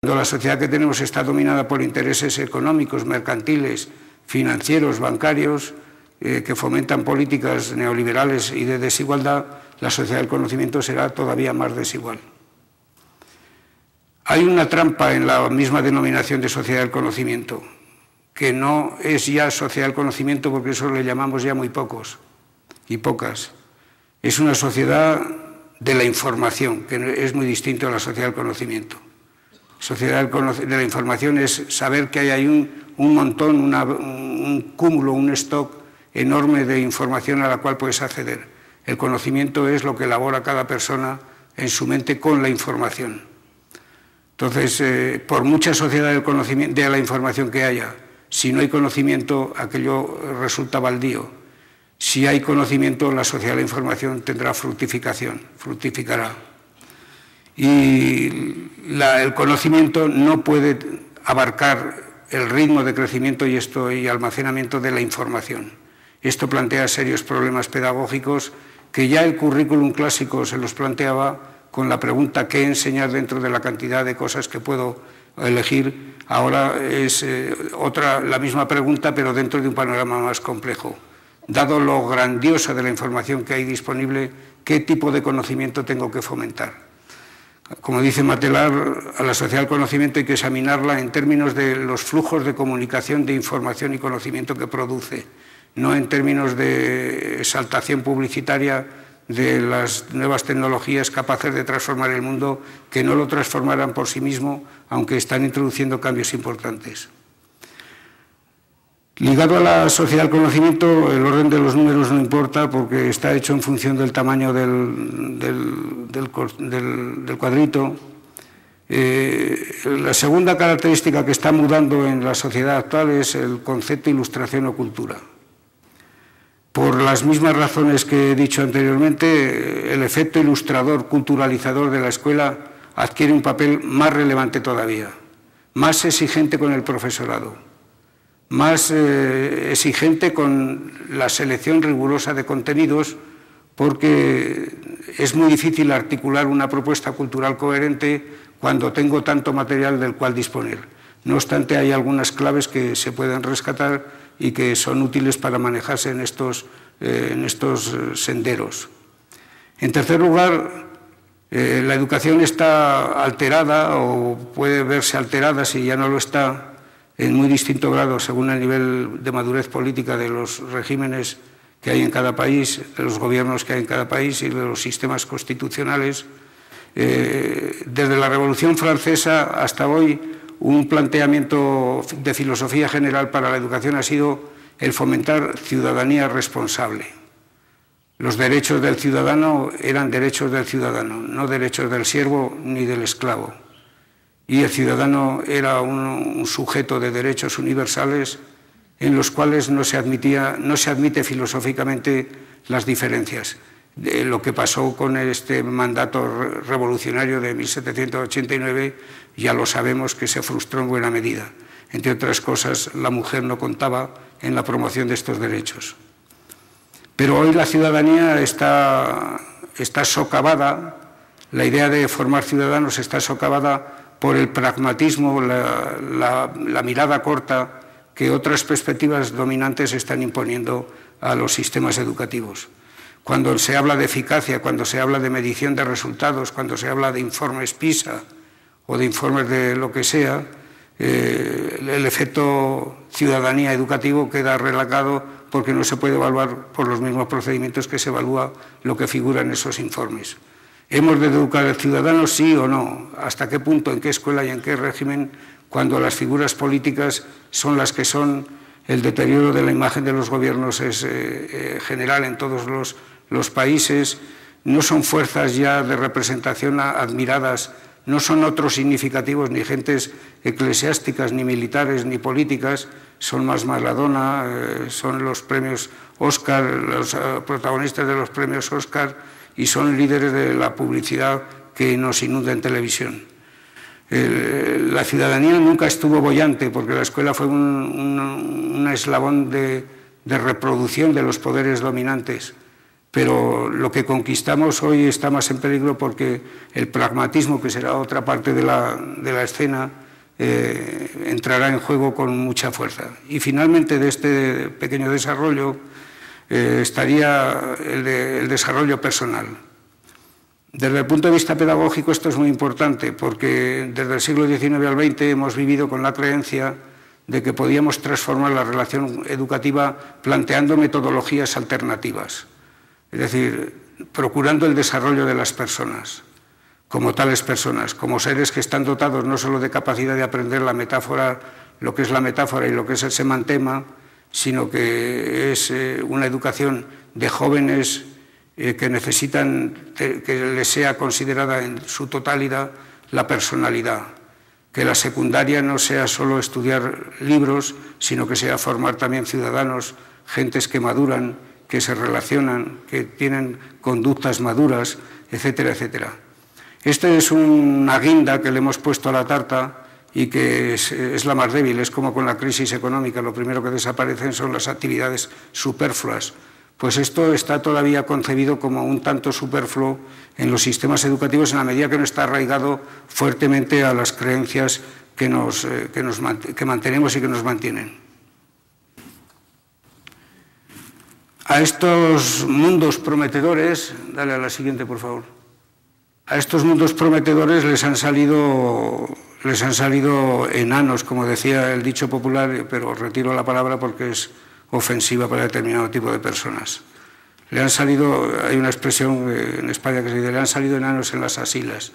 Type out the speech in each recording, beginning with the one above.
la sociedad que tenemos está dominada por intereses económicos, mercantiles, financieros, bancarios, que fomentan políticas neoliberales y de desigualdad, la sociedad del conocimiento será todavía más desigual. Hay una trampa en la misma denominación de sociedad del conocimiento, que no es ya sociedad del conocimiento porque eso le llamamos ya muy pocos y pocas. Es una sociedad de la información, que es muy distinto a la sociedad del conocimiento. Sociedad de la información es saber que hay un montón, un cúmulo, un stock enorme de información a la cual puedes acceder. El conocimiento es lo que elabora cada persona en su mente con la información. Entonces, por mucha sociedad del conocimiento, de la información que haya, si no hay conocimiento, aquello resulta baldío. Si hay conocimiento, la sociedad de la información tendrá fructificación, fructificará. Y el conocimiento no puede abarcar el ritmo de crecimiento y almacenamiento de la información. Esto plantea serios problemas pedagógicos que ya el currículum clásico se los planteaba con la pregunta ¿qué enseñar dentro de la cantidad de cosas que puedo elegir? Ahora es la misma pregunta, pero dentro de un panorama más complejo. Dado lo grandiosa de la información que hay disponible, ¿qué tipo de conocimiento tengo que fomentar? Como dice Matelar, a la sociedad del conocimiento hay que examinarla en términos de los flujos de comunicación, de información y conocimiento que produce, no en términos de exaltación publicitaria de las nuevas tecnologías capaces de transformar el mundo, que no lo transformarán por sí mismo, aunque están introduciendo cambios importantes. Ligado a la sociedad del conocimiento, el orden de los números no importa porque está hecho en función del tamaño del cuadrito. La segunda característica que está mudando en la sociedad actual es el concepto ilustración o cultura. Por las mismas razones que he dicho anteriormente, el efecto ilustrador, culturalizador de la escuela adquiere un papel más relevante todavía, más exigente con el profesorado, más exigente con la selección rigurosa de contenidos, porque es muy difícil articular una propuesta cultural coherente cuando tengo tanto material del cual disponer. No obstante, hay algunas claves que se pueden rescatar y que son útiles para manejarse en estos senderos. En tercer lugar, la educación está alterada o puede verse alterada, si ya no lo está, en muy distinto grado según el nivel de madurez política de los regímenes que hay en cada país, de los gobiernos que hay en cada país y de los sistemas constitucionales. Desde la Revolución Francesa hasta hoy, un planteamiento de filosofía general para la educación ha sido el fomentar ciudadanía responsable. Los derechos del ciudadano eran derechos del ciudadano, no derechos del siervo ni del esclavo. Y el ciudadano era un sujeto de derechos universales en los cuales no se admite filosóficamente las diferencias. Lo que pasó con este mandato revolucionario de 1789 ya lo sabemos que se frustró en buena medida. Entre otras cosas, la mujer no contaba en la promoción de estos derechos. Pero hoy la ciudadanía está socavada, la idea de formar ciudadanos está socavada por el pragmatismo, la mirada corta que otras perspectivas dominantes están imponiendo a los sistemas educativos. Cuando se habla de eficacia, cuando se habla de medición de resultados, cuando se habla de informes PISA o de informes de lo que sea, el efecto ciudadanía educativo queda relegado porque no se puede evaluar por los mismos procedimientos que se evalúa lo que figura en esos informes. ¿Hemos de educar al ciudadano, sí o no? ¿Hasta qué punto, en qué escuela y en qué régimen, cuando las figuras políticas son las que son? El deterioro de la imagen de los gobiernos es general en todos los países, no son fuerzas ya de representación admiradas, no son otros significativos ni gentes eclesiásticas, ni militares, ni políticas, son más Maradona, son los premios Oscar, los protagonistas de los premios Oscar, y son líderes de la publicidad que nos inunda en televisión. La ciudadanía nunca estuvo boyante porque la escuela fue un eslabón de reproducción de los poderes dominantes, pero lo que conquistamos hoy está más en peligro porque el pragmatismo, que será otra parte de la escena, entrará en juego con mucha fuerza. Y finalmente de este pequeño desarrollo estaría el desarrollo personal. Desde el punto de vista pedagógico esto es muy importante porque desde el siglo XIX al XX hemos vivido con la creencia de que podíamos transformar la relación educativa planteando metodologías alternativas, es decir, procurando el desarrollo de las personas, como tales personas, como seres que están dotados no solo de capacidad de aprender la metáfora, lo que es la metáfora y lo que es el semantema, sino que es una educación de jóvenes que necesitan que les sea considerada en su totalidad la personalidad, que la secundaria no sea solo estudiar libros, sino que sea formar también ciudadanos, gentes que maduran, que se relacionan, que tienen conductas maduras, etcétera, etcétera. Esta es una guinda que le hemos puesto a la tarta y que es la más débil, es como con la crisis económica, lo primero que desaparecen son las actividades superfluas. Pues esto está todavía concebido como un tanto superfluo en los sistemas educativos en la medida que no está arraigado fuertemente a las creencias que mantenemos y que nos mantienen. A estos mundos prometedores, dale a la siguiente por favor, a estos mundos prometedores les han salido enanos, como decía el dicho popular, pero retiro la palabra porque es ofensiva para determinado tipo de personas. Le han salido, hay una expresión en España que se dice, le han salido enanos en las asilas.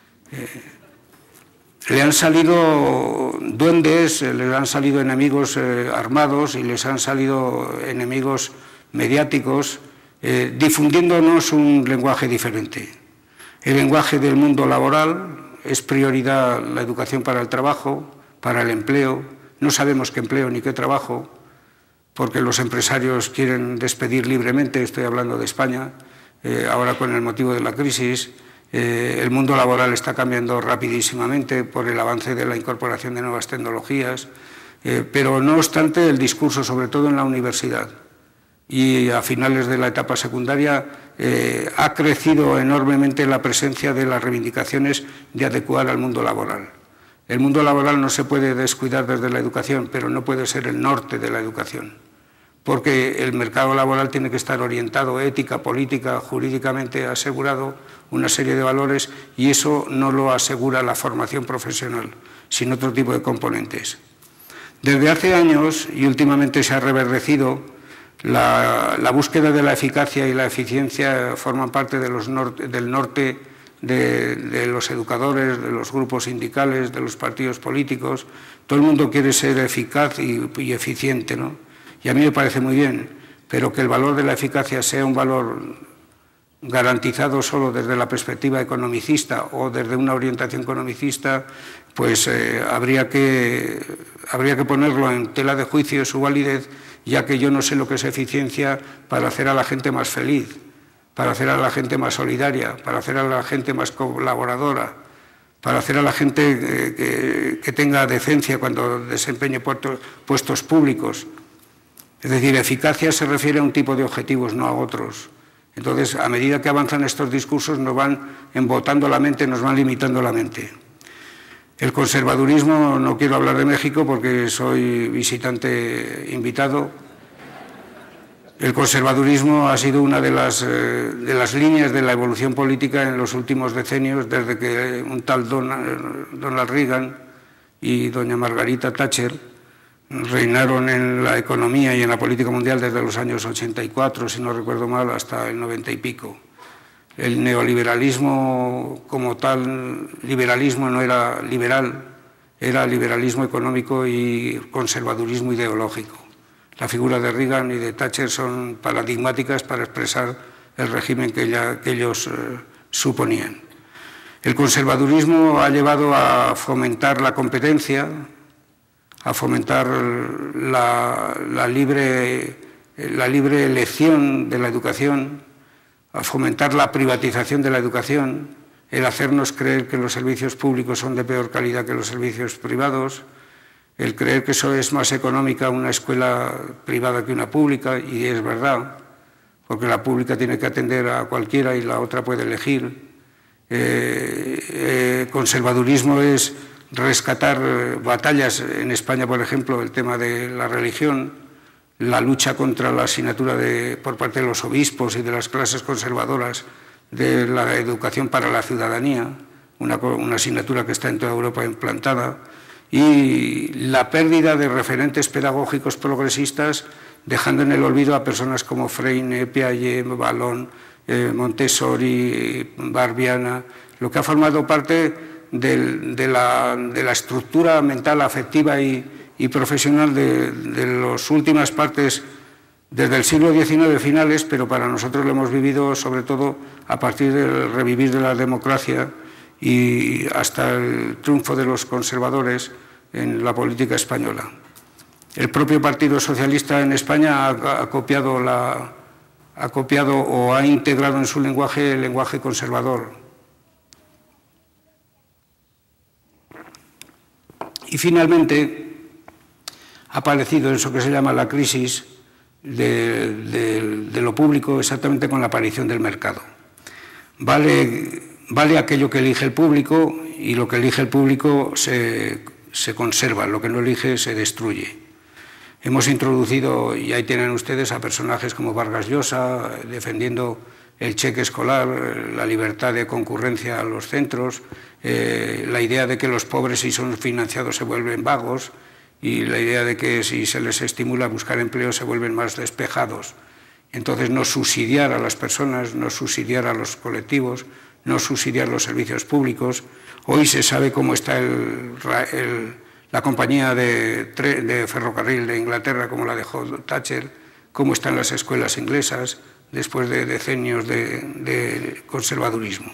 Le han salido duendes, les han salido enemigos armados y les han salido enemigos mediáticos, difundiéndonos un lenguaje diferente. El lenguaje del mundo laboral es prioridad la educación para el trabajo, para el empleo. No sabemos qué empleo ni qué trabajo, porque los empresarios quieren despedir libremente, estoy hablando de España, ahora con el motivo de la crisis. El mundo laboral está cambiando rapidísimamente por el avance de la incorporación de nuevas tecnologías, pero no obstante el discurso, sobre todo en la universidad y a finales de la etapa secundaria, ha crecido enormemente la presencia de las reivindicaciones de adecuar al mundo laboral. El mundo laboral no se puede descuidar desde la educación, pero no puede ser el norte de la educación, porque el mercado laboral tiene que estar orientado ética, política, jurídicamente asegurado una serie de valores y eso no lo asegura la formación profesional, sino otro tipo de componentes. Desde hace años, y últimamente se ha reverdecido, la búsqueda de la eficacia y la eficiencia forman parte del norte de los educadores, de los grupos sindicales, de los partidos políticos. Todo el mundo quiere ser eficaz y eficiente, ¿no? Y a mí me parece muy bien, pero que el valor de la eficacia sea un valor garantizado solo desde la perspectiva economicista o desde una orientación economicista, pues habría que ponerlo en tela de juicio su validez, ya que yo no sé lo que es eficiencia para hacer a la gente más feliz, para hacer a la gente más solidaria, para hacer a la gente más colaboradora, para hacer a la gente que tenga decencia cuando desempeñe puestos públicos. Es decir, eficacia se refiere a un tipo de objetivos, no a otros. Entonces, a medida que avanzan estos discursos, nos van embotando la mente, nos van limitando la mente. El conservadurismo, no quiero hablar de México porque soy visitante invitado. El conservadurismo ha sido una de las líneas de la evolución política en los últimos decenios, desde que un tal Donald Reagan y doña Margarita Thatcher reinaron en la economía y en la política mundial desde los años 84, si no recuerdo mal, hasta el 90 y pico. El neoliberalismo como tal, liberalismo no era liberal, era liberalismo económico y conservadurismo ideológico. La figura de Reagan y de Thatcher son paradigmáticas para expresar el régimen que ellos suponían. El conservadurismo ha llevado a fomentar la competencia, a fomentar la libre elección de la educación, a fomentar la privatización de la educación, el hacernos creer que los servicios públicos son de peor calidad que los servicios privados, el creer que eso es más económica una escuela privada que una pública, y es verdad, porque la pública tiene que atender a cualquiera y la otra puede elegir. Conservadurismo es rescatar batallas en España, por ejemplo, el tema de la religión, la lucha contra la asignatura por parte de los obispos y de las clases conservadoras de la educación para la ciudadanía, una asignatura que está en toda Europa implantada, y la pérdida de referentes pedagógicos progresistas, dejando en el olvido a personas como Freire, Piaget, Vallon, Montessori, Barbiana, lo que ha formado parte de la estructura mental, afectiva y profesional de las últimas partes desde el siglo XIX finales, pero para nosotros lo hemos vivido sobre todo a partir del revivir de la democracia y hasta el triunfo de los conservadores en la política española. El propio Partido Socialista en España ha copiado o ha integrado en su lenguaje el lenguaje conservador. Y finalmente ha aparecido eso que se llama la crisis de lo público, exactamente con la aparición del mercado. Vale aquello que elige el público, y lo que elige el público se conserva, lo que no elige se destruye. Hemos introducido, y ahí tienen ustedes, a personajes como Vargas Llosa, defendiendo el cheque escolar, la libertad de concurrencia a los centros, la idea de que los pobres, si son financiados, se vuelven vagos, y la idea de que si se les estimula a buscar empleo se vuelven más despejados. Entonces, no subsidiar a las personas, no subsidiar a los colectivos, no subsidiar los servicios públicos. Hoy se sabe cómo está la compañía de ferrocarril de Inglaterra, como la dejó Thatcher, cómo están las escuelas inglesas después de decenios de conservadurismo.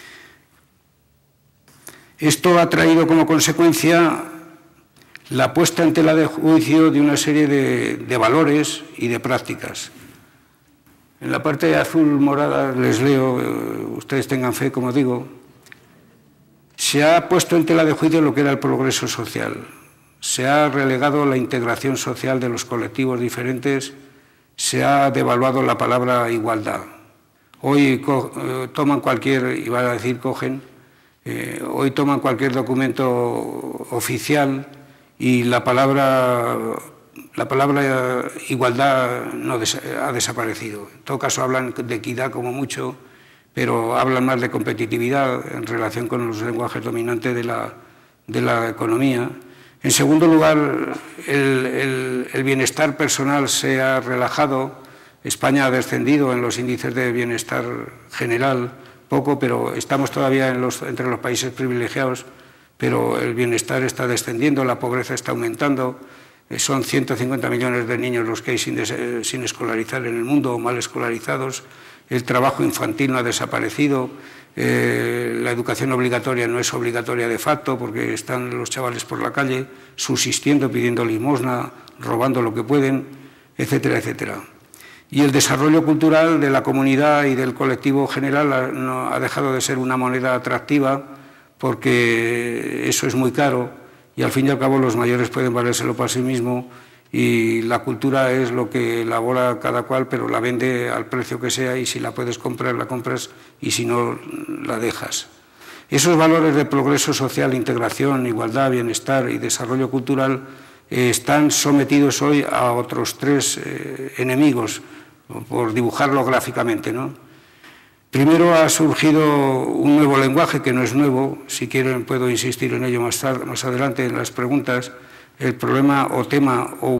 Esto ha traído como consecuencia la puesta en tela de juicio de una serie de valores y de prácticas. En la parte azul morada les leo, ustedes tengan fe, como digo, se ha puesto en tela de juicio lo que era el progreso social, se ha relegado la integración social de los colectivos diferentes, se ha devaluado la palabra igualdad. Hoy toman cualquier, iba a decir cogen, hoy toman cualquier documento oficial y la palabra igualdad ha desaparecido. En todo caso hablan de equidad como mucho, pero hablan más de competitividad en relación con los lenguajes dominantes de la economía. En segundo lugar, el bienestar personal se ha relajado. España ha descendido en los índices de bienestar general, poco, pero estamos todavía entre los países privilegiados, pero el bienestar está descendiendo, la pobreza está aumentando. Son 150 millones de niños los que hay sin escolarizar en el mundo o mal escolarizados. El trabajo infantil no ha desaparecido. La educación obligatoria no es obligatoria de facto porque están los chavales por la calle subsistiendo, pidiendo limosna, robando lo que pueden, etcétera, etcétera. Y el desarrollo cultural de la comunidad y del colectivo general ha dejado de ser una moneda atractiva porque eso es muy caro y al fin y al cabo los mayores pueden valérselo para sí mismos y la cultura es lo que elabora cada cual, pero la vende al precio que sea y si la puedes comprar, la compras y si no, la dejas. Esos valores de progreso social, integración, igualdad, bienestar y desarrollo cultural están sometidos hoy a otros tres enemigos, por dibujarlo gráficamente, ¿no? Primero ha surgido un nuevo lenguaje que no es nuevo, si quieren puedo insistir en ello más adelante en las preguntas, el problema o tema o